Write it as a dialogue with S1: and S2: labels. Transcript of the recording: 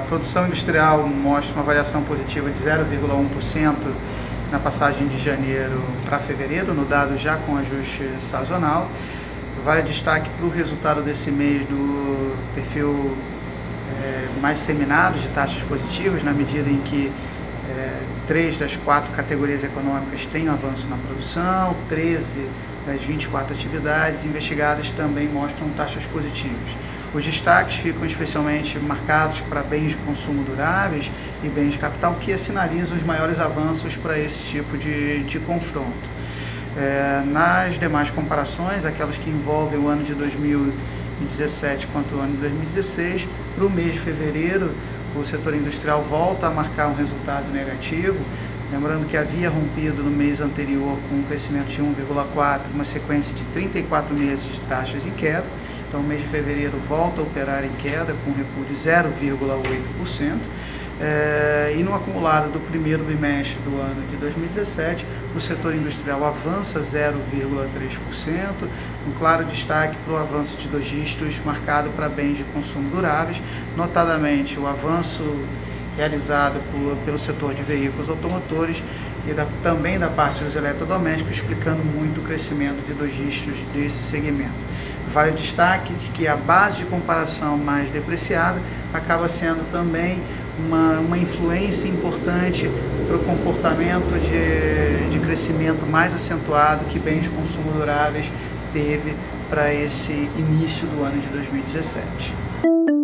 S1: produção industrial mostra uma variação positiva de 0,1% na passagem de janeiro para fevereiro, no dado já com ajuste sazonal. Vale destaque para o resultado desse mês do perfil mais disseminado de taxas positivas, na medida em que 3 das 4 categorias econômicas têm avanço na produção, 13 das 24 atividades investigadas também mostram taxas positivas. Os destaques ficam especialmente marcados para bens de consumo duráveis e bens de capital, que sinalizam os maiores avanços para esse tipo de confronto. Nas demais comparações, aquelas que envolvem o ano de 2017 quanto o ano de 2016, para o mês de fevereiro, o setor industrial volta a marcar um resultado negativo, lembrando que havia rompido no mês anterior com um crescimento de 1,4%, uma sequência de 34 meses de taxas em queda. Então, o mês de fevereiro volta a operar em queda, com um recuo de 0,8%. E no acumulado do primeiro bimestre do ano de 2017, o setor industrial avança 0,3%, um claro destaque para o avanço de dois dígitos marcado para bens de consumo duráveis, notadamente o avanço realizado pelo setor de veículos automotores e também da parte dos eletrodomésticos, explicando muito o crescimento de dois dígitos desse segmento. Vale o destaque de que a base de comparação mais depreciada acaba sendo também uma influência importante para o comportamento de crescimento mais acentuado que bens de consumo duráveis teve para esse início do ano de 2017.